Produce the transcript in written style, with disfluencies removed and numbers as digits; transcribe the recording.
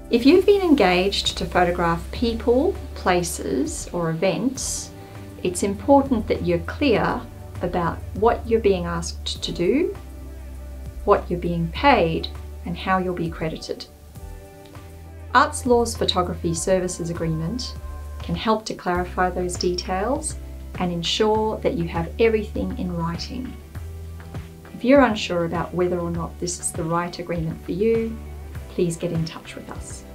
If you've been engaged to photograph people, places, or events, it's important that you're clear about what you're being asked to do, what you're being paid, and how you'll be credited. Arts Law's Photography Services Agreement can help to clarify those details and ensure that you have everything in writing. If you're unsure about whether or not this is the right agreement for you, please get in touch with us.